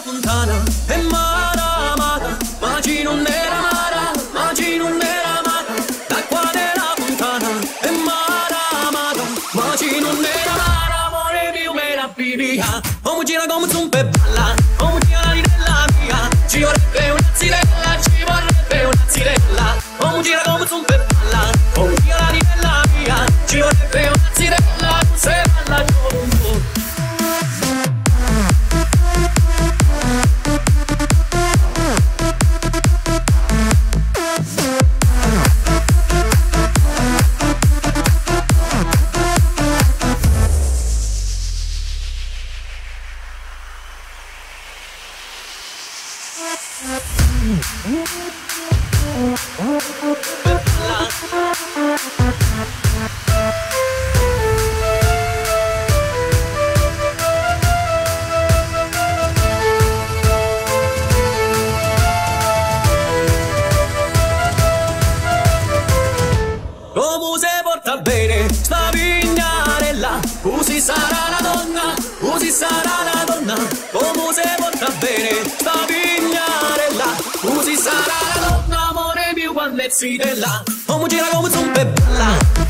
fontana è mara amata, Magi non era amara, Magi non era amata. L'acqua della fontana è mara amata, Magi non era amara, amore mio me la via. Come gira come zumba e balla, come gira di della mia. Ci vorrebbe una zirella, ci vorrebbe una zirella. Come gira come zumba e balla, come gira di della mia. Ci vorrebbe una zirella, se balla come un po'. Come si porta bene sta vignarella, così sarà la donna, così sarà la donna. Come si porta bene sta vignarella, così sarà la donna, amore mio quando è zitella. Come gira come zumba e balla.